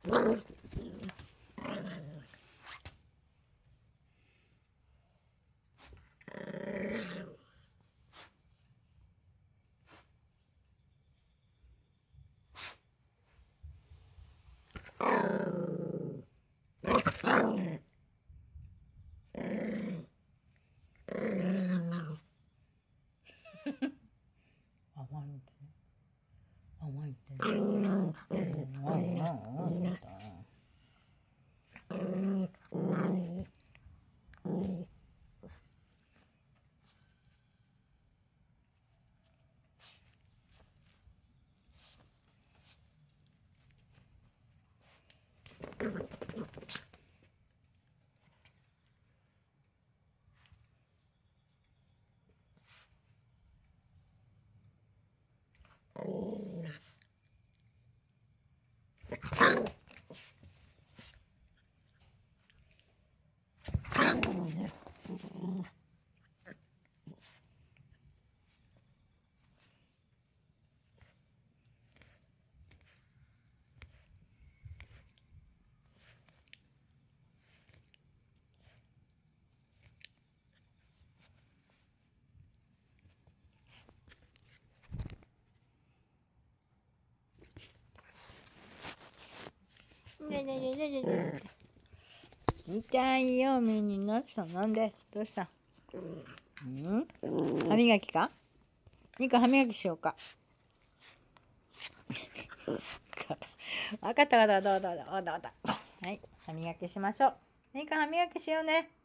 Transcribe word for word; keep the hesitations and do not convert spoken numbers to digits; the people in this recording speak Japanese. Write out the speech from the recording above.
甘いってね。甘いってね。うんうんうんうん。ねねねねねね。痛いよ、目になった。なんでどうしたん？歯磨きか？ニコ歯磨きしようか。わかったわかったわかったわかったわかった。はい、歯磨きしましょう。ニコ歯磨きしようね。